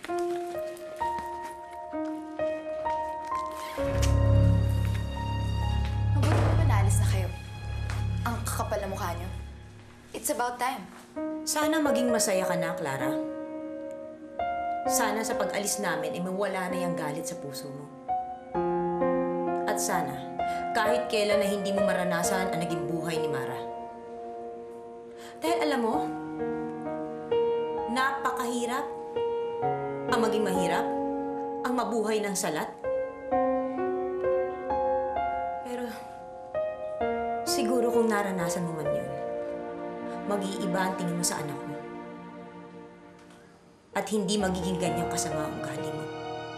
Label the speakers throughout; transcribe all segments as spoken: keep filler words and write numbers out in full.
Speaker 1: Mabuti naman naalis na kayo. Ang kakapal na mukha niyo. It's about time.
Speaker 2: Sana maging masaya ka na, Clara. Sana sa pag-alis namin, ay mawala na yung galit sa puso mo. At sana, kahit kailan na hindi mo maranasan ang naging buhay ni Mara. Dahil alam mo, napakahirap ang maging mahirap, ang mabuhay ng salat. Pero, siguro kung naranasan mo man yun, mag-iiba ang tingin mo sa anak mo. At hindi magiging ganyang kasama ang ugali mo.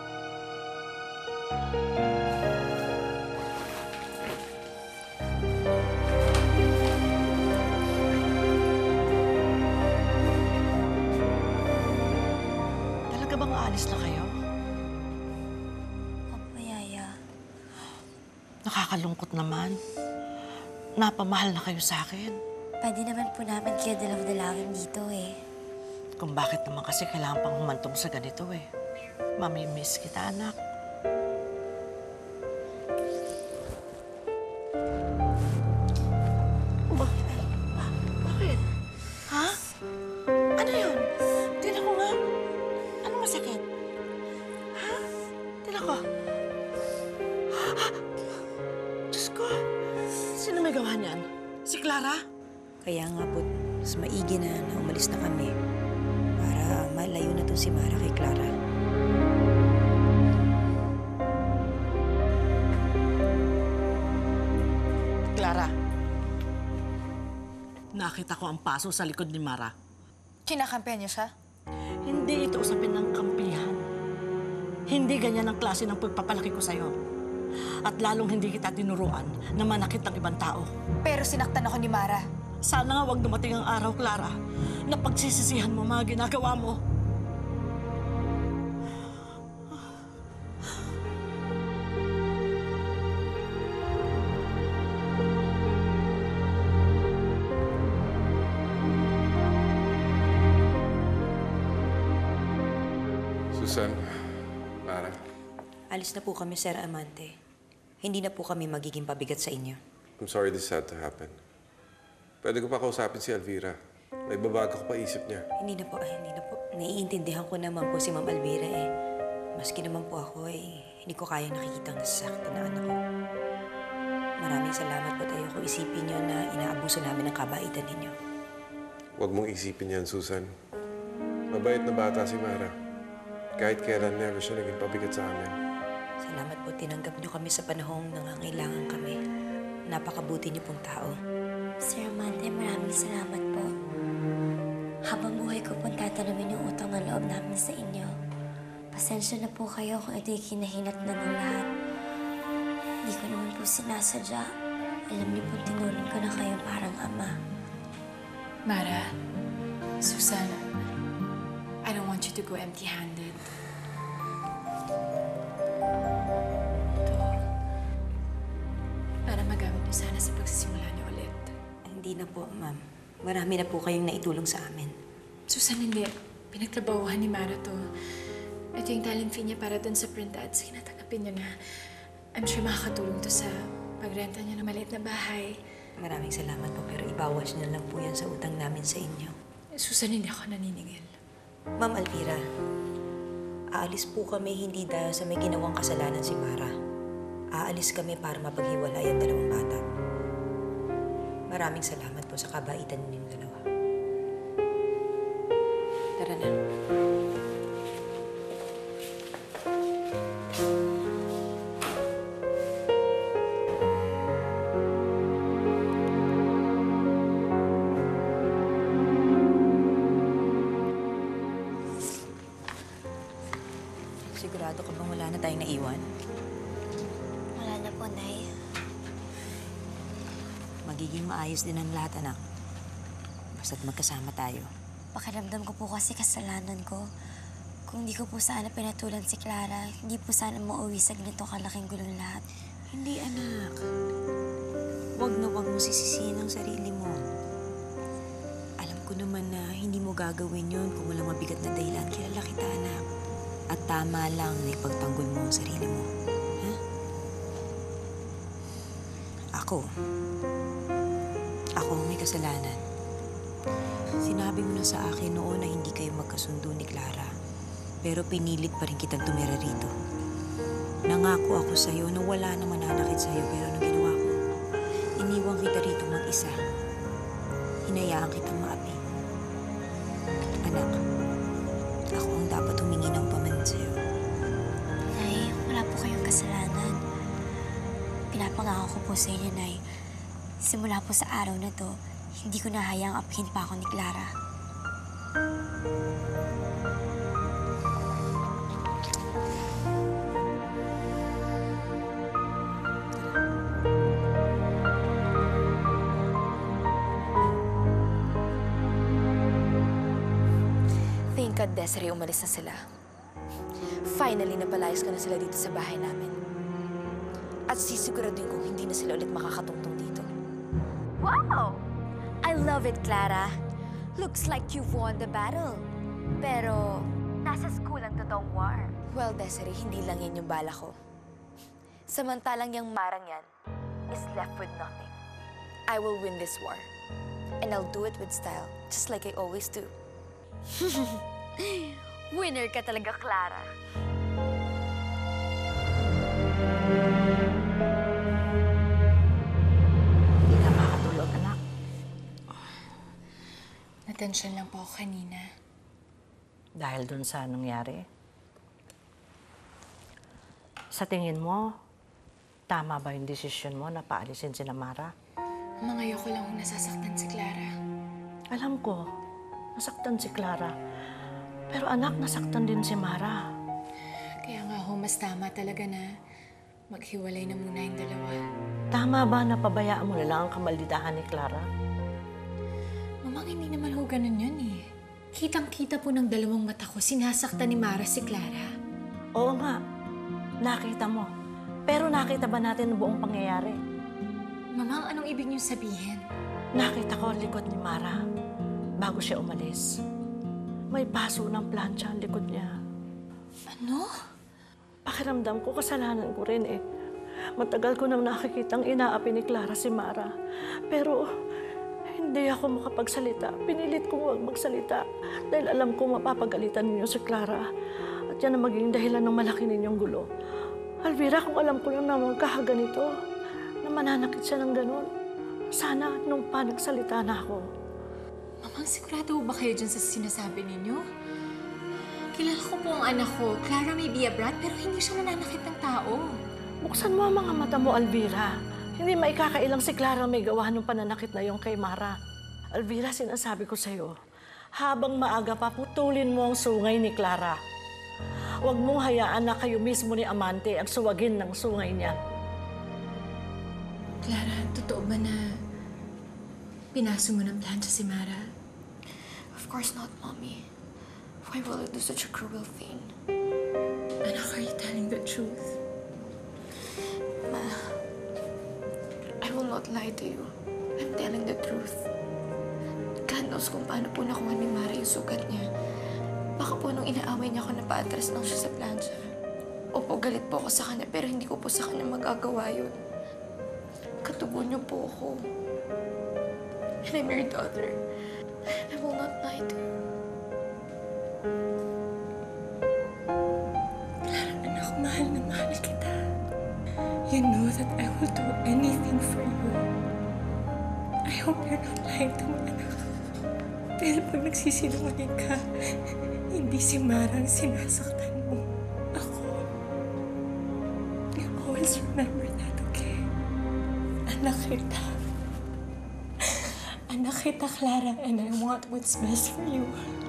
Speaker 3: Talaga bang aalis na kayo?
Speaker 4: Opo, Yaya.
Speaker 3: Nakakalungkot naman. Napamahal na kayo sa akin.
Speaker 4: Pwede naman po namin kayo dalaw-dalawin dito eh.
Speaker 3: Kung bakit naman kasi kailangan pang humantong sa ganito eh. Mamimiss kita, anak. Ba ba bakit? Ha? Ano yun? Tingnan ko nga. Ano masakit? Ha? Tingnan ko. Ha? Diyos ko. Sino may gawa niyan? Si Clara?
Speaker 2: Kaya nga po, mas maigi na na umalis na kami. Para malayo na to si Mara kay Clara.
Speaker 3: Clara. Nakita ko ang paso sa likod ni Mara.
Speaker 1: Kinakampihan niyo siya?
Speaker 3: Hindi ito usapin ng kampihan. Hindi ganyan ang klase ng pagpapalaki ko sa'yo. At lalong hindi kita tinuruan na manakit ng ibang tao.
Speaker 1: Pero sinaktan ako ni Mara.
Speaker 3: Sana nga huwag dumating ang araw, Clara, na pagsisisihan mo mga ginagawa mo.
Speaker 5: Susan, Mara.
Speaker 2: Alis na po kami, Sir Amante. Hindi na po kami magiging pabigat sa inyo.
Speaker 5: I'm sorry this had to happen. Pwede ko pa kausapin si Elvira. May babago ko pa isip niya.
Speaker 2: Hindi na po, ay, hindi na po. Naiintindihan ko naman po si Ma'am Elvira eh. Maski naman po ako eh, hindi ko kaya nakikita ang nasasaktan na anak ko. Maraming salamat po tayo kung isipin niyo na inaabuso namin ang kabaitan ninyo.
Speaker 5: Huwag mong isipin yan, Susan. Mabait na bata si Mara. Kahit kailan, never siya naging pabigat sa amin.
Speaker 2: Salamat po, tinanggap niyo kami sa panahong nangangailangan kami. Napakabuti niyo pong tao.
Speaker 4: Sir Amante, maraming salamat po. Habang buhay ko pong tatanungin yung utang na loob namin sa inyo. Pasensya na po kayo kung ito'y kinahinat na ng lahat. Hindi ko naman po sinasadya. Alam niyo po, tinulong ko na kayo parang ama.
Speaker 1: Mara, Susan, I don't want you to go empty-handed. Ito, para magamit niyo sana sa pagsisimula niyo ulit.
Speaker 2: Hindi na po, ma'am. Marami na po kayong naitulong sa amin.
Speaker 1: Susan, hindi. Pinagtrabahuhan ni Mara to. Ito yung talent fee niya para dun sa print ads. Kinatanggapin niyo na. I'm sure makakatulong to sa pagrenta niya ng maliit na bahay.
Speaker 2: Maraming salamat po, pero ibawas niyo lang po yan sa utang namin sa inyo.
Speaker 1: Susan, hindi ako naniningil.
Speaker 2: Ma'am Elvira, aalis po kami hindi dahil sa may ginawang kasalanan si Mara. Aalis kami para mapaghiwalay ang dalawang bata. Maraming salamat po sa kabaitan ninyong dalawa. Tara na. Sigurado ka bang wala na tayong naiwan?
Speaker 4: Wala na po, Nay.
Speaker 2: Magiging maayos din ang lahat, anak. Basta't magkasama tayo.
Speaker 4: Pakiramdam ko po kasi kasalanan ko. Kung di ko po sana pinatulan si Clara, hindi po sana mauwi sa ganito kalaking gulong lahat.
Speaker 2: Hindi, anak. Huwag na huwag mo sisisihin ang sarili mo. Alam ko naman na hindi mo gagawin yon kung walang mabigat na dahilan. Kilala kita, anak. At tama lang na ipagtanggol mo ang sarili mo. Ha? Ako. Ako ang may kasalanan. Sinabi mo na sa akin noon na hindi kayo magkasundo ni Clara. Pero pinilit pa rin kitang tumira rito. Nangako ako sa'yo na wala na mananakit sa'yo, pero anong ginawa ko? Iniwang kita rito mag-isa. Hinayaan kitang maapi. Anak, ako ang dapat humingi ng pamanid sa'yo.
Speaker 4: Nay, wala po kayong kasalanan. Pinapangako ko po sa inyo, Nay. Simula po sa araw na to, hindi ko nahayaang apihin pa ako ni Clara.
Speaker 6: Thank God, Desiree, umalis na sila. Finally, napalayas ka na sila dito sa bahay namin. At sisiguraduhin kong hindi na sila ulit makakatungtong dito.
Speaker 4: Wow! I love it, Clara. Looks like you've won the battle. Pero, nasa school ang totoong war.
Speaker 6: Well, Desiree, hindi lang yan yung bala ko. Samantalang yung marang yan is left with nothing. I will win this war. And I'll do it with style, just like I always do.
Speaker 4: Winner ka talaga, Clara.
Speaker 3: Hindi ka makatulog, anak.
Speaker 1: Natensyon lang po ako kanina.
Speaker 3: Dahil dun sa nangyari. Sa tingin mo, tama ba yung desisyon mo na paalisin si Mara?
Speaker 1: Mga ayoko lang kung nasasaktan si Clara.
Speaker 3: Alam ko, nasaktan si Clara. Pero anak, nasaktan din si Mara.
Speaker 1: Kaya nga ho, mas tama talaga na maghiwalay na muna yung dalawa.
Speaker 3: Tama ba na pabayaan mo na lang ang kamalditahan ni Clara?
Speaker 1: Mamang, hindi naman ho ganun yun eh. Kitang-kita po ng dalawang mata ko, sinasaktan ni Mara si Clara.
Speaker 3: Oo nga, nakita mo. Pero nakita ba natin ang buong pangyayari?
Speaker 1: Mamang, anong ibig niyong sabihin?
Speaker 3: Nakita ko ang likod ni Mara bago siya umalis. May paso ng plancha ang likod niya.
Speaker 1: Ano?
Speaker 3: Pakiramdam ko, kasalanan ko rin eh. Matagal ko nang nakikitang inaapi ni Clara si Mara. Pero hindi ako makapagsalita. Pinilit kong huwag magsalita dahil alam ko mapapagalitan ninyo si Clara. At yan ang maging dahilan ng malaki ninyong gulo. Alvira, kung alam ko lang na magkakaganito, na mananakit siya ng ganun, sana nung pa nagsalita na ako.
Speaker 1: Mamang, sigurado ba kayo dyan sa sinasabi ninyo? Kilala ko po ang anak ko. Clara may be a brat, pero hindi siya nananakit ng tao.
Speaker 3: Buksan mo ang mga mata mo, Alvira. Hindi maikakailang si Clara may gawa ng pananakit na yung kay Mara. Alvira, sinasabi ko sa'yo, habang maaga pa, putulin mo ang sungay ni Clara. Huwag mong hayaan na kayo mismo ni Amante ang suwagin ng sungay niya.
Speaker 1: Clara, totoo ba na pinaso mo ng plancha si Mara?
Speaker 6: Of course not, Mommy. Why will I do such a cruel thing?
Speaker 1: Anak, are you telling the truth?
Speaker 6: Ma, I will not lie to you. I'm telling the truth. God knows kung paano po nakuha ni Mara yung sugat niya. Baka po nung inaaway niya ako, napaatras lang siya sa plancha. Opo, galit po ako sa kanya, pero hindi ko po sa kanya magagawa yun. Katubo niyo po ako. And I'm your daughter. I will not lie to you.
Speaker 1: Clara, anak, mahal na mahal kita. You know that I will do anything for you. I hope you're not lying to me, anak. Dahil pag nagsisinungaling ka, hindi si Mara ang sinasaktan mo. Ako. You always remember that, okay? Anak kita. Anak kita, Clara, and I want what's best for you.